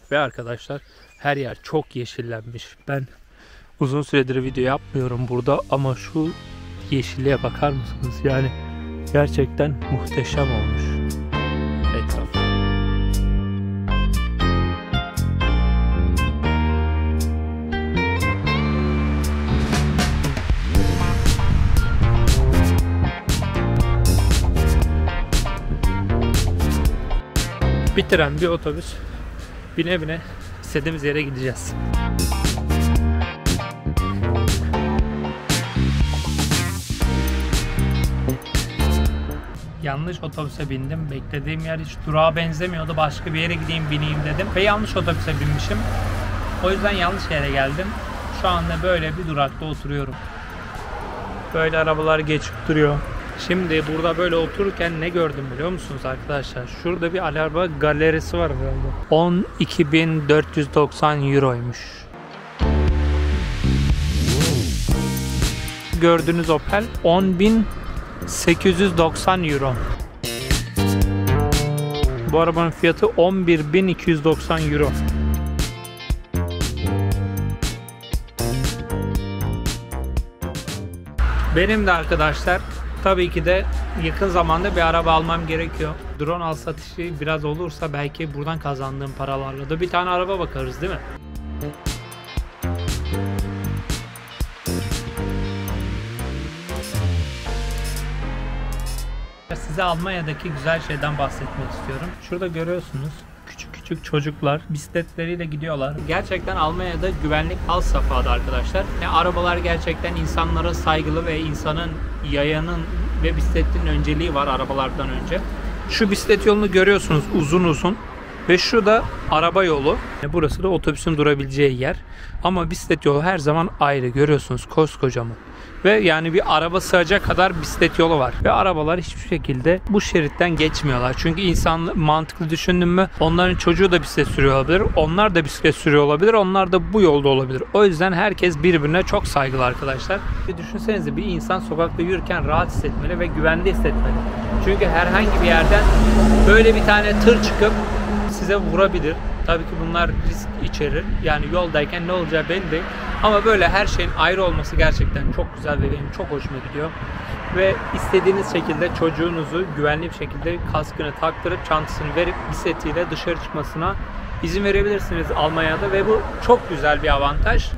Ve arkadaşlar her yer çok yeşillenmiş. Ben uzun süredir video yapmıyorum burada ama şu yeşilliğe bakar mısınız? Yani gerçekten muhteşem olmuş etraf. Bir tren, bir otobüs, bine bine istediğimiz yere gideceğiz. Yanlış otobüse bindim. Beklediğim yer hiç durağa benzemiyordu. Başka bir yere gideyim, bineyim dedim. Ve yanlış otobüse binmişim. O yüzden yanlış yere geldim. Şu anda böyle bir durakta oturuyorum. Böyle arabalar geçip duruyor. Şimdi burada böyle otururken ne gördüm biliyor musunuz arkadaşlar? Şurada bir araba galerisi var herhalde. 12.490 euroymuş. Gördüğünüz Opel 10.890 euro. Bu arabanın fiyatı 11.290 euro. Benim de arkadaşlar tabii ki de yakın zamanda bir araba almam gerekiyor. Drone al satışı biraz olursa belki buradan kazandığım paralarla da bir tane araba bakarız değil mi? Size Almanya'daki güzel şeyden bahsetmek istiyorum. Şurada görüyorsunuz küçük çocuklar bisikletleriyle gidiyorlar. Gerçekten Almanya'da güvenlik alt safhada arkadaşlar. Arabalar gerçekten insanlara saygılı ve insanın, yayanın ve bisikletin önceliği var arabalardan önce. Şu bisiklet yolunu görüyorsunuz uzun ve şu da araba yolu. Burası da otobüsün durabileceği yer. Ama bisiklet yolu her zaman ayrı, görüyorsunuz koskocaman. Ve yani bir araba sığacak kadar bisiklet yolu var. Ve arabalar hiçbir şekilde bu şeritten geçmiyorlar. Çünkü insan mantıklı düşündün mü onların çocuğu da bisiklet sürüyor olabilir. Onlar da bisiklet sürüyor olabilir. Onlar da bu yolda olabilir. O yüzden herkes birbirine çok saygılı arkadaşlar. Bir düşünsenize bir insan sokakta yürürken rahat hissetmeli ve güvende hissetmeli. Çünkü herhangi bir yerden böyle bir tane tır çıkıp size vurabilir. Tabii ki bunlar risk içerir. Yani yoldayken ne olacağı belli değil. Ama böyle her şeyin ayrı olması gerçekten çok güzel ve benim çok hoşuma gidiyor. Ve istediğiniz şekilde çocuğunuzu güvenli bir şekilde kaskını taktırıp çantasını verip bisikletiyle dışarı çıkmasına izin verebilirsiniz Almanya'da ve bu çok güzel bir avantaj.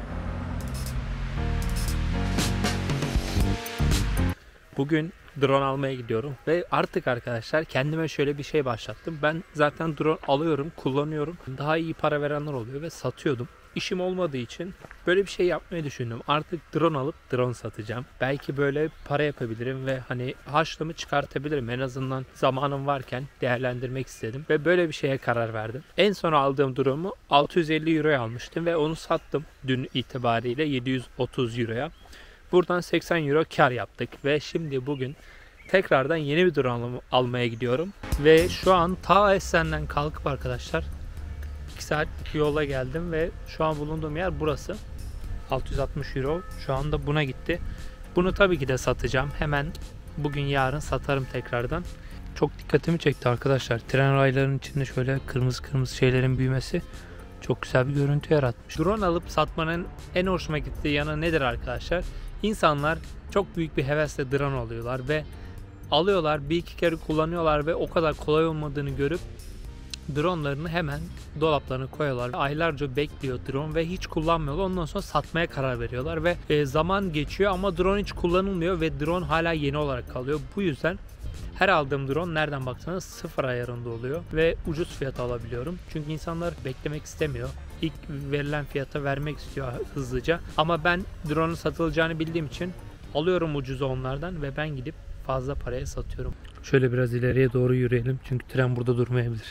Bugün drone almaya gidiyorum ve artık arkadaşlar kendime şöyle bir şey başlattım. Ben zaten drone alıyorum, kullanıyorum. Daha iyi para verenler oluyor ve satıyordum. İşim olmadığı için böyle bir şey yapmayı düşündüm. Artık drone alıp drone satacağım. Belki böyle para yapabilirim ve hani harçlığımı çıkartabilirim. En azından zamanım varken değerlendirmek istedim ve böyle bir şeye karar verdim. En son aldığım drone'u 650 euroya almıştım ve onu sattım dün itibariyle 730 euroya. Buradan 80 euro kar yaptık ve şimdi bugün tekrardan yeni bir drone almaya gidiyorum. Ve şu an ta Essen'den kalkıp arkadaşlar 2 saatlik yola geldim ve şu an bulunduğum yer burası. 660 euro şu anda buna gitti. Bunu tabii ki de satacağım. Hemen bugün yarın satarım tekrardan. Çok dikkatimi çekti arkadaşlar. Tren raylarının içinde şöyle kırmızı şeylerin büyümesi çok güzel bir görüntü yaratmış. Drone alıp satmanın en hoşuma gittiği yanı nedir arkadaşlar? İnsanlar çok büyük bir hevesle drone alıyorlar ve alıyorlar, bir iki kere kullanıyorlar ve o kadar kolay olmadığını görüp dronlarını hemen dolaplarına koyuyorlar. Aylarca bekliyor drone ve hiç kullanmıyorlar. Ondan sonra satmaya karar veriyorlar ve zaman geçiyor ama drone hiç kullanılmıyor ve drone hala yeni olarak kalıyor. Bu yüzden her aldığım drone nereden baksanız 0 ayarında oluyor ve ucuz fiyata alabiliyorum. Çünkü insanlar beklemek istemiyor. İlk verilen fiyata vermek istiyor hızlıca. Ama ben drone'un satılacağını bildiğim için alıyorum ucuza onlardan ve ben gidip fazla paraya satıyorum. Şöyle biraz ileriye doğru yürüyelim çünkü tren burada durmayabilir.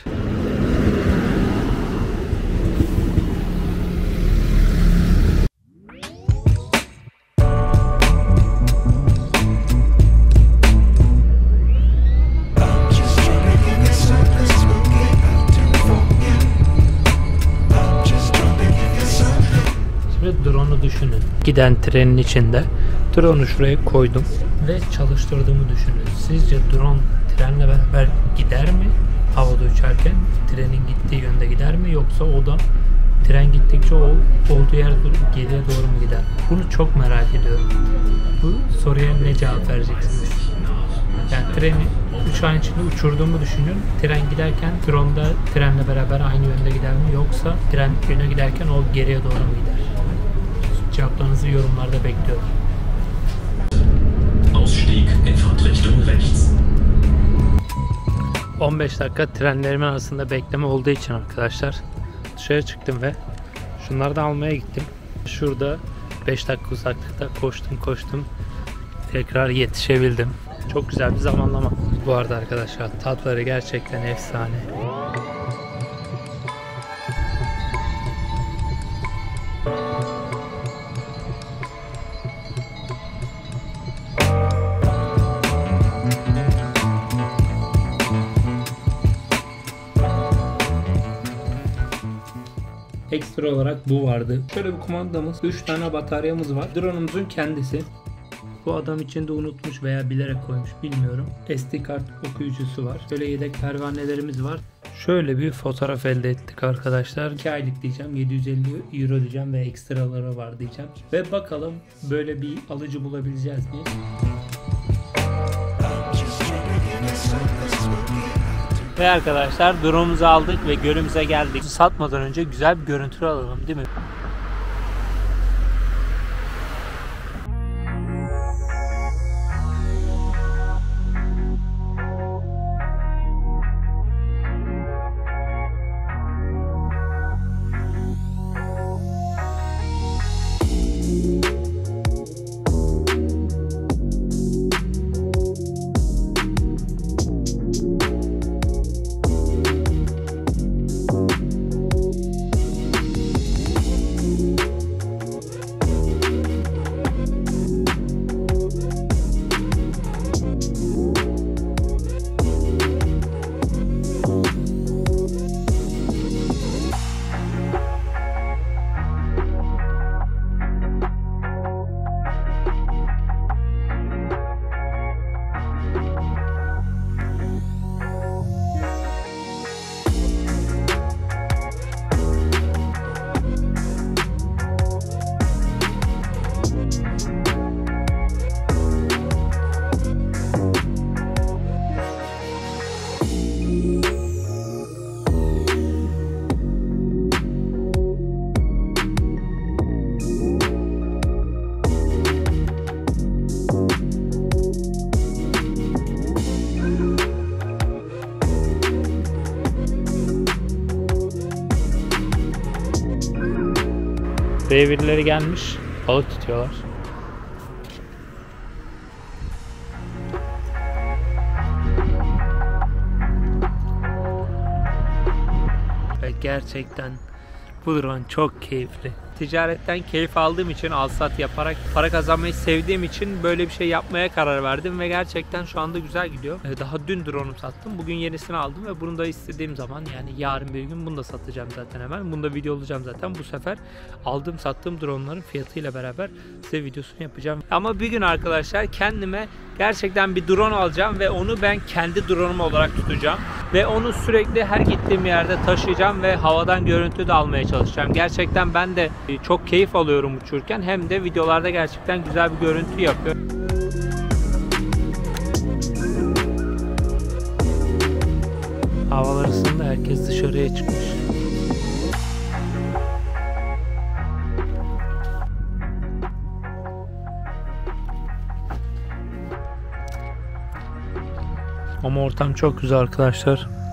Drone'u düşünün. Giden trenin içinde drone'u şuraya koydum ve çalıştırdığımı düşünün. Sizce drone trenle beraber gider mi? havada uçarken trenin gittiği yönde gider mi, yoksa o da tren gittikçe o olduğu yer geriye doğru mu gider? Bunu çok merak ediyorum. Bu soruya ne cevap vereceksiniz? Yani treni uçağın içinde uçurduğumu düşünüyorum. Tren giderken drone da trenle beraber aynı yönde gider mi, yoksa tren yöne giderken o geriye doğru mu gider? Cevaplarınızı yorumlarda bekliyorum. Ausstieg in Fahrtrichtung rechts. 15 dakika trenlerimin arasında bekleme olduğu için arkadaşlar dışarı çıktım ve şunları da almaya gittim. Şurada 5 dakika uzaklıkta koştum tekrar yetişebildim. Çok güzel bir zamanlama. Bu arada arkadaşlar tatları gerçekten efsane. Ekstra olarak bu vardı. Şöyle bir kumandamız, 3 tane bataryamız var. Drone'umuzun kendisi. Bu adam içinde unutmuş veya bilerek koymuş bilmiyorum. SD kart okuyucusu var. Şöyle yedek pervanelerimiz var. Şöyle bir fotoğraf elde ettik arkadaşlar. 2 aylık diyeceğim, 750 euro diyeceğim ve ekstraları var diyeceğim. Ve bakalım böyle bir alıcı bulabileceğiz mi? Ve arkadaşlar drone'umuzu aldık ve gölümüze geldik. Satmadan önce güzel bir görüntü alalım, değil mi? Buraya birileri gelmiş, balık tutuyorlar. Ve gerçekten bu drone çok keyifli. Ticaretten keyif aldığım için, alsat yaparak para kazanmayı sevdiğim için böyle bir şey yapmaya karar verdim ve gerçekten şu anda güzel gidiyor. Daha dün drone'umu sattım. Bugün yenisini aldım ve bunu da istediğim zaman, yani yarın bir gün bunu da satacağım zaten hemen. Bunu da video olacağım zaten. Bu sefer aldığım sattığım drone'ların fiyatıyla beraber size videosunu yapacağım. Ama bir gün arkadaşlar kendime gerçekten bir drone alacağım ve onu ben kendi drone'um olarak tutacağım. Ve onu sürekli her gittiğim yerde taşıyacağım ve havadan görüntü de almaya çalışacağım. Gerçekten ben de çok keyif alıyorum uçurken, hem de videolarda gerçekten güzel bir görüntü yapıyor. Havalar ısındı, herkes dışarıya çıkmış. Ama ortam çok güzel arkadaşlar.